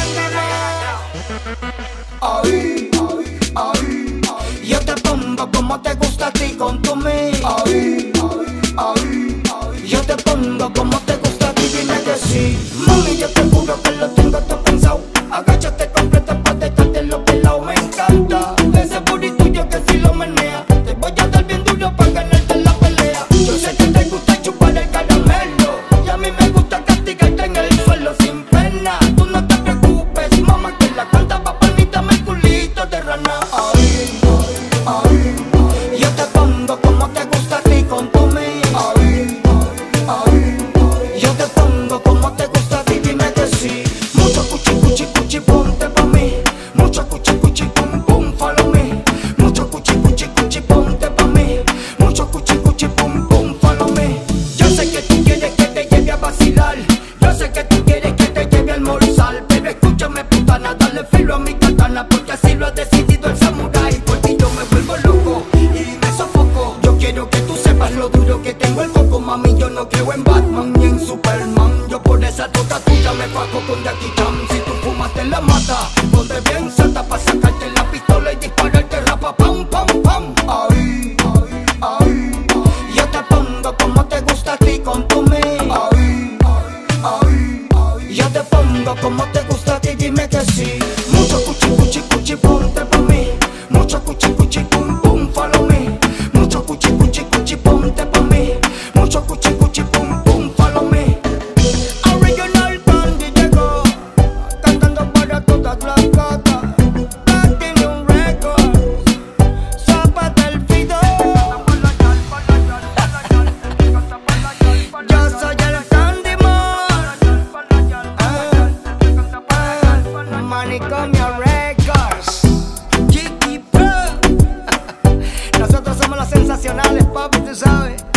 Ay, ay, yo te pongo como te gusta a ti con tu mí. Ay, yo te pongo como te gusta a ti, dime que sí. Mami, yo te juro que lo tengo todo pensado. Agáchate completa pa' dejarte lo pelado. Me encanta ese booty tuyo que si lo menea. Te voy a dar bien duro pa' ganarte la pelea. Yo sé que te gusta chupar el caramelo y a mí me gusta castigarte en el suelo sin pena. Tú no te preocupes, mamá, que la cuenta va palmita, me culito de rana. Ay, yo te pongo como te gusta a ti con tu mí. Yo te pongo como te gusta a ti, dime que sí. Mucho cuchi, cuchi, cuchi, ponte pa' mí. Mucho cuchi, cuchi, pum, pum, follow me. Mucho cuchi, cuchi, cuchi, ponte pa' mí. Mucho cuchi, cuchi, pum, pum, follow me. Yo sé que tú quieres que te lleve a vacilar. Yo sé que tú quieres que te lleve a almorzar. Pero escúchame, putana, dale filo a mi katana, porque así lo ha decidido el samurái. Porque yo me vuelvo loco y me sofoco. Yo quiero que tú sepas lo duro que tengo el coco, mami. Yo no creo en Batman ni en Superman. Yo por esa tota tuya me fajo con Jackie Chan. Si tú fumas te la mata, ponte bien santa pa' sacarte la pistola y dispararte rapa, pam, pam, pam. Ay, yo te pongo como te gusta a ti con tu mí. Yo te pongo como te gusta a ti, dime que sí. Mucho cuchi, cuchi, cuchi, ponte pa' mí. Mucho cuchi, cuchi, pum, pum, follow me. Mucho cuchi, cuchi, cuchi, ponte pa' mí. Mucho cuchi, cuchi, pum, pum, follow me. Original Candy llegó, cantando para todas las gatas. Platinum Records, Zapata el Fido. Yo soy el Candyman, Manicomio Records, Chiqui Pro. Nosotros somos los sensacionales, papi, tú sabes.